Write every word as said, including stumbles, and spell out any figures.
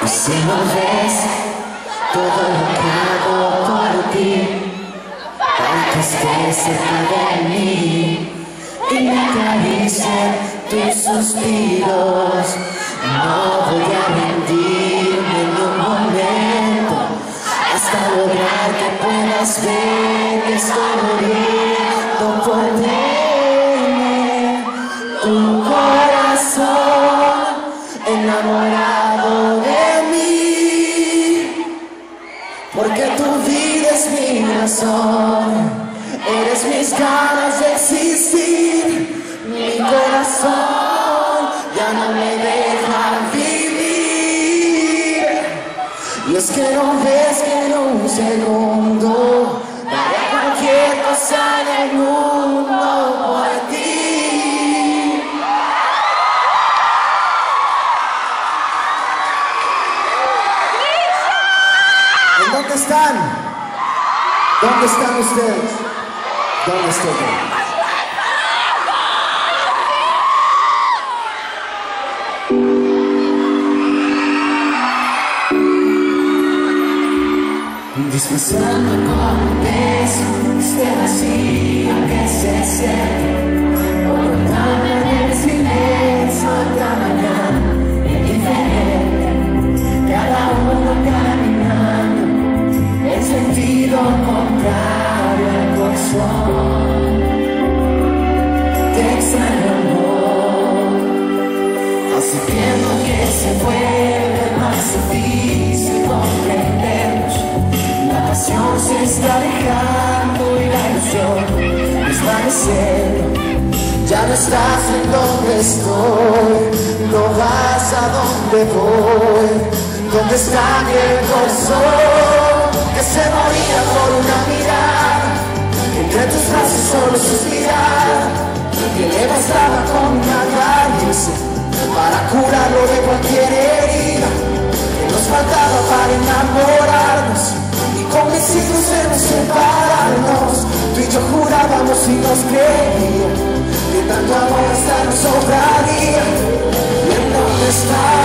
Si no ves todo lo que hago por ti, aunque estés cerca de mí y me acaricien tus suspiros, no voy a rendirme en un momento hasta lograr que puedas ver que estoy muriendo por tener tu corazón enamorado de mí, porque tu vida es mi razón, eres mis ganas de existir, mi corazón ya no me deja vivir. Y es que no ves que en un segundo daré cualquier cosa en el mundo por ti. ¿Dónde están? ¿Dónde están ustedes? ¿Dónde estoy yo? Disfrazando con un beso este vacío que se siente, ocultando en el silencio otra mañana indiferente, cada uno caminando en sentido contrario al corazón. Te extraño, amor, hace tiempo que se vuelve más difícil comprendernos. La pasión se está alejando y la ilusión desvaneciendo. Ya no estás en donde estoy, no vas a donde voy. ¿Dónde está aquel corazón que se moría por una mirada? Entre tus brazos solo suspirar, que le bastaba con una caricia para curarlo de cualquier herida que nos faltaba para enamorarnos. Convencidos de no separarnos, tú y yo jurábamos y nos creíamos que tanto amor hasta nos sobraría. ¿Y en dónde está?